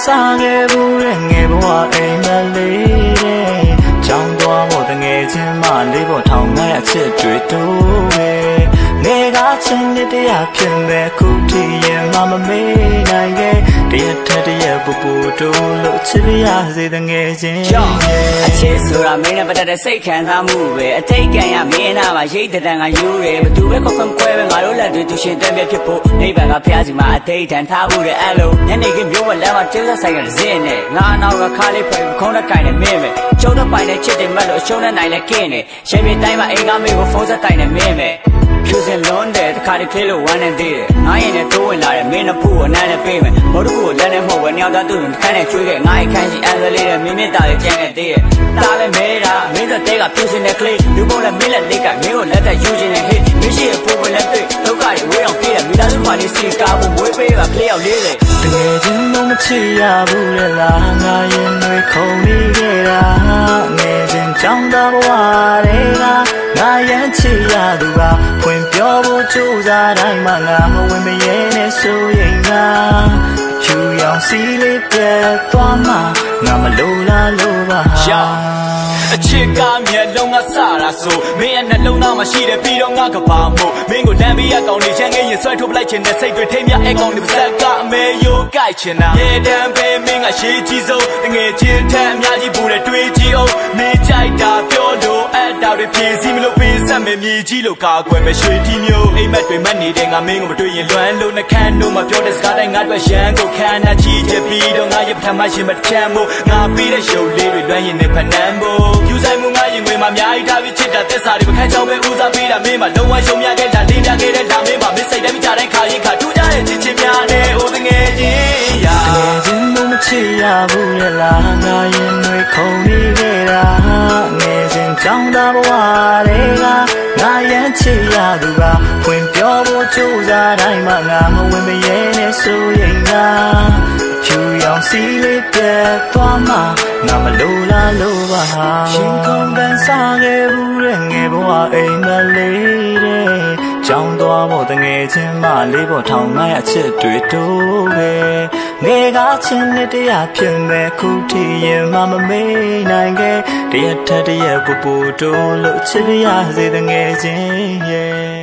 စားခဲ့ဘူးတဲ့ငယ်ဘဝအိမ်မလေးတဲ့ကြောင်းသွားဖို့တငယ်ချင်းမလေးပေါ်ထောင်ငါ့အချစ်တွေတိုးပဲငယ်ကချင်းနဲ့တရားဖြစ်မဲ့ခုထိရင်မမေးနိုင်ခဲ့တရက်ထက်တရက်ပူပူတိုးလို့ချစ်ရစေတငယ်ချင်းအချစ်ဆိုတာမင်းနဲ့ပတ်သက်တဲ့စိတ်ခံစားမှုပဲအထိတ်ကန်ရမင်းနာမှာရိတ်တံကယူတယ်ဘသူပဲခွန်ခွဲပဲငါတို့လက်တွေသူရှင်တဲ့ပြဖြစ်ဖို့နိဗ္ဗာန်ကဖျားစီမှာအထိတ်ထန်ထားဖို့တဲ့အဲ့လိုညနေခင်းမျိုးဝက်လမ်းမှာကျင်းဆက်ဆိုင်ကတစ်စင်းနဲ့ငါနောက်ကခါလေးဖွဲ့ခုံးတဲ့ကိုင်နဲ့မင်းပဲကျုံတဲ့ပိုင်နဲ့ချစ်တယ်မက်လို့အရှုံးနဲ့နိုင်လဲကင်းနေရှင်ပြတိုင်းမှာအိမ်ကမေးကိုဖုန်းဆက်တိုင်နဲ့မင်းပဲဖြူစင်လုံးတဲ့တခါတည်းကလေးလိုဝမ်းနေသေးတယ်ငါရင်နဲ့တိုးဝင်လာတဲ့မင်းနှစ်ဖူးကိုနမ်းနဲ့ပေးမယ်ဘောတို့ကိုလက်နဲ့မှုတ်ဝဲညောင်သားသူ့ကိုခန်းနဲ့ကျွေးခဲ့ငါ့အခန်းရှိအန်ဆယ်လေးတဲ့မင်းမြတ်တာရဲ့ကျန်ခဲ့သေးတယ်ဒါပဲမဲတာမင်းတို့တဲကဖြူစင်တဲ့ကလေးလူပုံနဲ့မင်းလက်လေးကမင်းကိုလက်သက်ယူခြင်းနဲ့ဟိမရှိရဲ့ဖူးဝင်လက်တွေ့ဒုက္ခတွေဝေးအောင်ပြေးတယ်မိသားစုမှလေးစီကားဖို့မွေးပေးကကလေးရောက်လေးတယ်တကယ်ချင်းတော့မချစ်ရဘူးလေလားငါရင်တွေခုန်နေခဲ့တာငယ်စဉ်ကြောင်းသားဘဝတွေကငါရမ်းချစ်ရသူကဖွင့်ပြောဖို့ကြိုးစားတိုင်းမှာငါမဝင်မရဲနဲ့ဆိုရင်ငါချူရောင်စီလေးပြတ်သွားမှငါမလိုလားလို့ပါအချစ်ကမျက်လုံးကစတာဆိုမင်းရဲ့နှလုံးသားမှာရှိတယ်ပြီးတော့ငါကဘာမို့မင်းကိုလမ်းပြီးအကောင်လေးချမ်းငယ်ရင်ဆွဲထုတ်ပလိုက်ခြင်းနဲ့စိတ်တွေထိမ်းမြအကောင်လေးပါဇက်ကအမေယိုကြိုက်ချင်တာရေတံပဲမင်းကရှေးကြီးဆုံးငယ်ချင်းထက်အများကြီးပူတဲ့တွေးကြီးအောင်မင်းကြိုက်တာပြောလို့အဲ့တာတွေဖြည့်စည်းမလို့ပေးဆက်မယ်မြေကြီးလို့ကာကွယ်မယ်ရွှေတီမျိုးအိမ်မက်တွေမှတ်နေတဲ့ငါမင်းကိုမတွေ့ရင်လွမ်းလို့နှခမ်းတို့မပြောတဲ့စကားတိုင်းငါတို့ရန်ကိုခမ်းနာချီချက်ပြီးတော့ငါရဲ့ပထမရှင်မတချမ်းမို့ငါပြီးတဲ့ရုပ်လေးတွေလွမ်းရင်နဲ့ဖနမ်းဖို့ယူဆိုင်မှုငါရင်ခွေမှာအများကြီးထားပြီးချစ်တာသက်စာတွေမခန်းချောင်းပဲဦးစားပေးတာမင်းမလုံးဝရှုံမြခဲ့တာလေးမြခဲ့တဲ့ဒါမင်းမမစ်စိတ်တိုင်းမကြတဲ့ခါရင်ခါထူးကြတဲ့ချစ်ချင်းများနဲ့အိုးတငယ်ချင်းရာတကယ်ချင်းတော့မချစ်ရဘူးလေလားငါရင်တွေခုန်နေခဲ့တာငယ်စဉ်ကြောင်းသားဘဝတွေကငါရမ်းချစ်ရသူကဖွင့်ပြောဖို့ကြိုးစားတိုင်းမှာငါမဝင်မရဲနဲ့ဆိုရင်ငါချူရောင်စီလေးပြတ်သွားမှငါမလိုလားလို့ပါရှင်ကုန်တန်းစားခဲ့ဘူးတဲ့ငယ်ဘဝအိမ်မလေးတဲ့ကြောင်းသွားဖို့တငယ်ချင်းမလေးပေါ်ထောင်ငါ့အချစ်တွေတိုးပဲငယ်ကချင်းနဲ့တရားဖြစ်မဲ့ခုထိရင်မမေးနိုင်ခဲ့တရက်ထက်တရက်ပူပူတိုးလို့ချစ်ရစေတငယ်ချင်းရဲ့